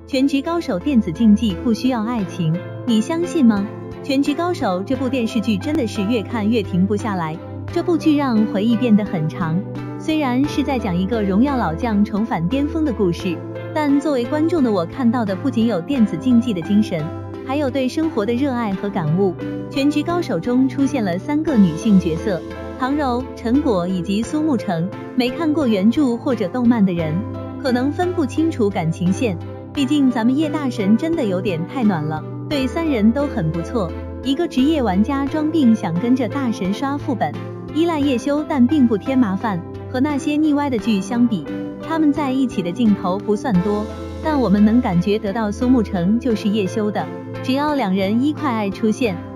全职高手电子竞技不需要爱情，你相信吗？全职高手这部电视剧真的是越看越停不下来，这部剧让回忆变得很长。虽然是在讲一个荣耀老将重返巅峰的故事，但作为观众的我看到的不仅有电子竞技的精神，还有对生活的热爱和感悟。全职高手中出现了3个女性角色，唐柔、陈果以及苏沐橙。没看过原著或者动漫的人可能分不清楚感情线，毕竟咱们叶大神真的有点太暖了，对3人都很不错。一个职业玩家装病想跟着大神刷副本，依赖叶修但并不添麻烦，和那些腻歪的剧相比，他们在一起的镜头不算多，但我们能感觉得到苏沐橙就是叶修的，只要2人一块爱出现，